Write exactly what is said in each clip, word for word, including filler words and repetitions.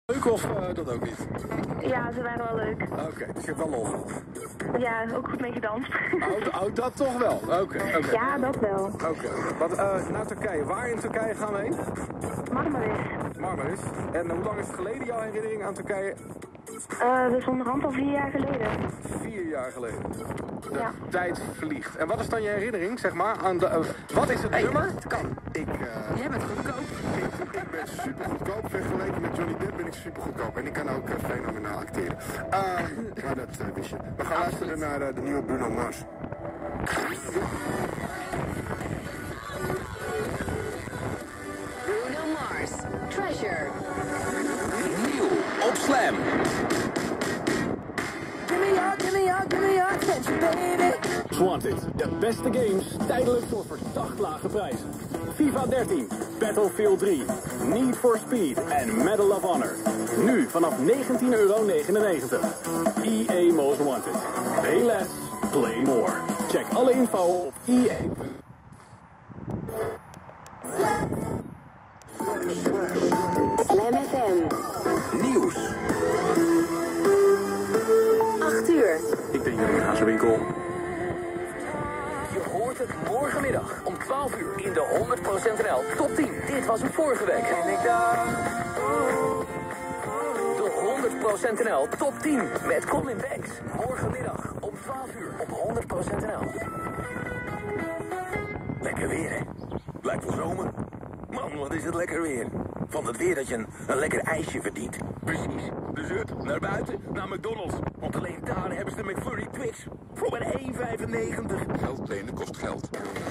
Leuk of uh, dat ook niet? Ja, ze waren wel leuk. Oké, okay, dus je hebt wel lol gehad. Ja, ook goed mee gedanst. Oh, oh dat toch wel? Oké. Okay, okay. Ja, dat wel. Oké. Okay. Wat uh, naar Turkije. Waar in Turkije gaan we heen? Marmaris. Marmaris. En uh, hoe lang is het geleden jouw herinnering aan Turkije? Uh, dus onderhand al vier jaar geleden. Vier jaar geleden. De ja. tijd vliegt. En wat is dan je herinnering, zeg maar, aan de... Uh, wat is het hey, nummer? Het kan. Ik, uh, Jij bent goedkoop. Ik, ik ben super goedkoop. Vergeleken met Johnny Depp ben ik super goedkoop. En ik kan ook uh, fenomenaal acteren. Uh, maar dat uh, wist je. We gaan luisteren naar uh, de nieuwe Bruno Mars. Bruno Mars, Treasure. Nieuw op Slam. Gimme your, gimme your, gimme your attention, baby. Wanted, de beste games, tijdelijk voor verdacht lage prijzen. FIFA dertien, Battlefield drie, Need for Speed en Medal of Honor. Nu vanaf negentien euro negenennegentig. E A Most Wanted. Play less, play more. Check alle info op E A. Slam F M. Nieuws. acht uur. Ik ben Jeroen Hazewinkel. Je hoort het morgenmiddag om twaalf uur in de honderd procent N L Top tien. Dit was hem vorige week. En ik dacht... De honderd procent N L Top tien met Colin Banks. Morgenmiddag om twaalf uur op honderd procent N L. Lekker weer, hè? Lijkt wel zomer. Man, wat is het lekker weer. Van het weer dat je een, een lekker ijsje verdient. Precies. Dus hup, naar buiten, naar McDonald's. Want alleen daar hebben ze de McFlurry Twix. Voor maar één vijfennegentig. Geld lenen kost geld.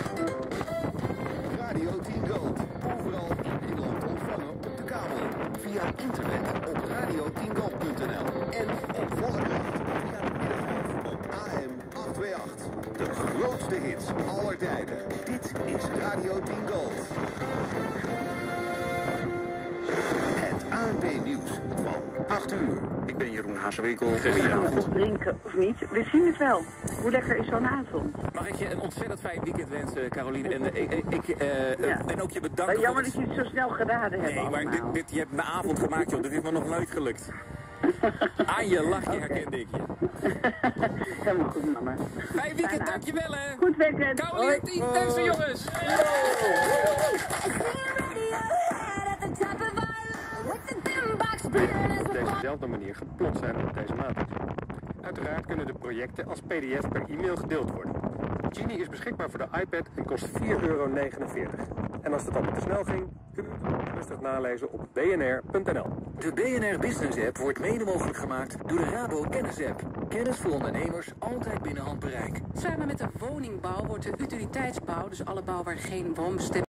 Radio tien Gold. Overal in Nederland ontvangen op de kabel. Via internet op radio tien gold punt n l. En op volle kracht via de middengolf op A M achthonderdachtenveertig. De grootste hits aller tijden. Dit is Radio tien Gold. Het A N P nieuws van acht uur. Ik ben Jeroen Hazewinkel. Of drinken of niet, we zien het wel. Hoe lekker is zo'n avond? Mag ik je een ontzettend fijn weekend wensen, Caroline? En, uh, ik, ik, uh, ja. en ook je bedanken. Jammer voor dat je het zo snel geraden hebt. Nee, maar dit, dit, je hebt mijn avond gemaakt, joh. Dit is me nog nooit gelukt. Aan je lachje okay. herkende ik je. Helemaal goed, mama. Fijn weekend, dankjewel hè. Goed weekend. Caroline tien, deze jongens. Op dezezelfde manier geplot zijn op deze matrix. Uiteraard kunnen de projecten als P D F per e-mail gedeeld worden. Genie is beschikbaar voor de iPad en kost vier euro negenenveertig. En als het allemaal te snel ging, kunt u het rustig nalezen op b n r punt n l. De B N R Business App wordt mede mogelijk gemaakt door de Rabo Kennis App. Kennis voor ondernemers, altijd binnen handbereik. Samen met de woningbouw wordt de utiliteitsbouw, dus alle bouw waar geen woonbestemming